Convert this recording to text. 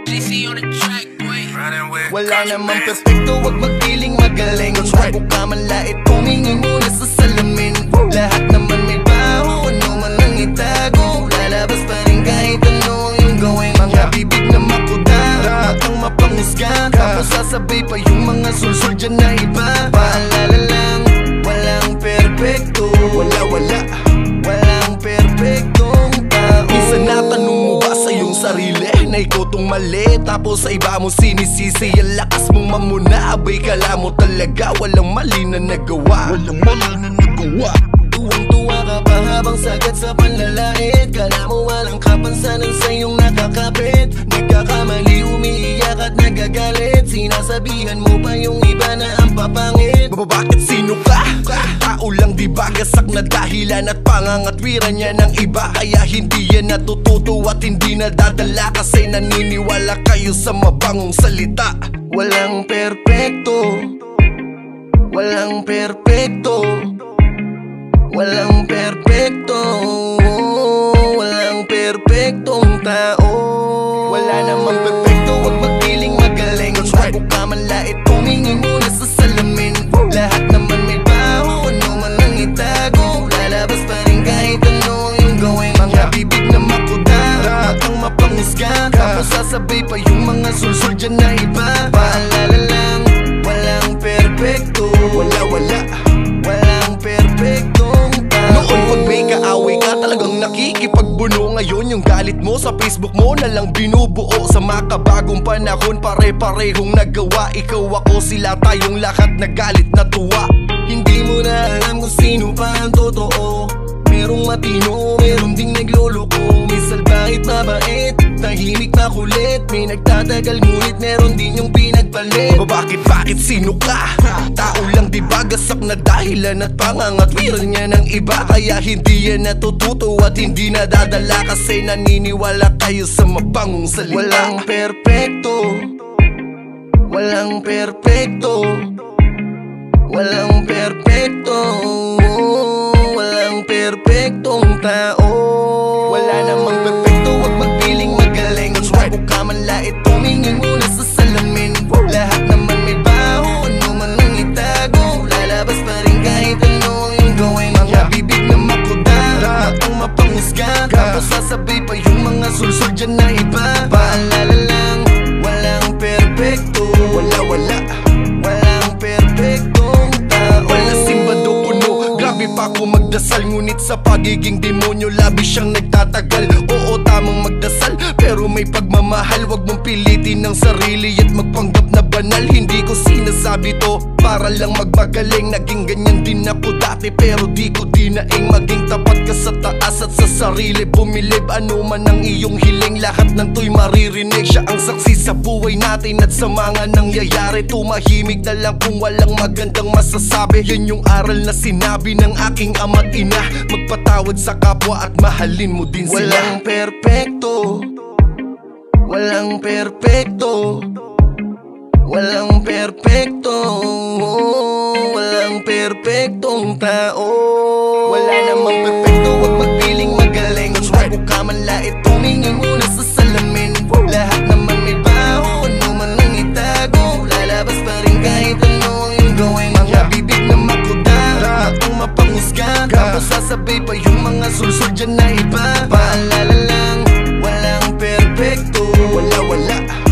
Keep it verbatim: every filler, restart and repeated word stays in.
Wala namang perfecto, wag magpiling magaling. Bago ka manlait, tumingin muna sa salamin. Lahat naman may baho, ano man ang itago. Lalabas pa rin kahit ano yung gawin. Mga bibig na makuda, matang mapangusga. Tapos sasabay pa yung mga sulsul dyan na iba. Paalala lang, walang perfecto. Wala, wala, walang perfectong tao. Minsan natanong mo ba sa iyong sarili na ikaw tong mali, tapos sa iba mo sinisisi? Ang lakas mong mamuna, abay kala mo talaga walang mali na nagawa. Walang mali na nagawa. Tuwang-tuwa ka pa habang sagad sa panlalait. Kala mo walang kapansanan sa iyong nakakapit. Nagkakamali, umiiyak at nagagalit. Sinasabihan mo pa yung iba na ang papangit. Bakit sino ka? Tao lang diba, gasak na dahilan at pangangatwiran niya ng iba. Kaya hindi yan natututo at hindi nadadala, kasi naniniwala kayo sa mabangong salita. Walang perpekto, walang perpekto, walang perpekto, walang perpektong tao. Wala namang perpekto, wag magpiling magaling. Bago ka manlait, tumingin muna sa salamin. Lahat naman may baho, ano man ang itago. Lalabas pa rin kahit ano yung gawin. Mga bibig na makuda, matang mapangusga. Tapos sasabay pa yung mga sulsul dyan na iba. Paalala lang, walang perfecto. Wala, wala, walang perfectong tao. Noon pag may kaaway ka, talagang nakikipagbuno. Ngayon yung galit mo sa Facebook mo na lang binubuo. Sa makabagong panahon, pare-parehong nagawa. Ikaw, ako, sila, tayong lahat nagalit na tuwa. Hindi mo na alam kung sino pa ang totoo. Merong matino, meron ding nagloloko. May salbahit mabait, tahimik na kulit. May nagtatagal ngunit meron din yung pinagpalit. O bakit, bakit, sino ka? Tao lang diba, gasak na dahilan at pangangatwiran niya ng iba. Kaya hindi yan natututo at hindi nadadala, kasi naniniwala kayo sa mabangong salita. Walang perpekto, walang perpekto, walang perpekto, walang perpektong tao. Wala namang perfecto, wag magpiling magaling. Bago ka manlait, tumingin muna sa salamin. Lahat naman may baho, ano man ang itago. Lalabas pa rin kahit ano yung gawin. Mga bibig na makuda, matang mapangusga. Tapos sasabay pa yung mga sulsul dyan na iba. Paalala lang, walang perfecto. Wala, wala, walang perfectong tao. Wala simbado puno, grabe pa ako magdasal. Ngunit sa pagiging demonyo, labi siyang nagtatagal. Oo, tamang magdasal, pero may pagmamahal. Wag mong pilitin ng sarili at magpanggap na banal. Hindi ko sinasabi to para lang magmagaling. Naging ganyan din ako dati, pero di ko dinaing. Maging tapat ka sa taas at sa sarili. Bumilib, ano man ang iyong hiling, lahat ng to'y maririnig. Siya ang saksi sa buhay natin at sa mga nangyayari. Tumahimik na lang kung walang magandang masasabi. Yan yung aral na sinabi ng aking ama't ina. Magpatawad sa kapwa at mahalin mo din sila. Walang perpekto, walang perpekto, walang perpekto, walang perpektong tao. Wala namang perfecto, wag magpiling magaling. Bago ka manlait, tumingin muna sa salamin. Lahat naman may baho, ano man ang itago. Lalabas pa rin kahit ano yung gawin. Mga bibig na makuda, matang mapangusga. Tapos sasabay pa yung mga sulsul dyan na iba. Paalala lang, walang perfecto. Wala, wala,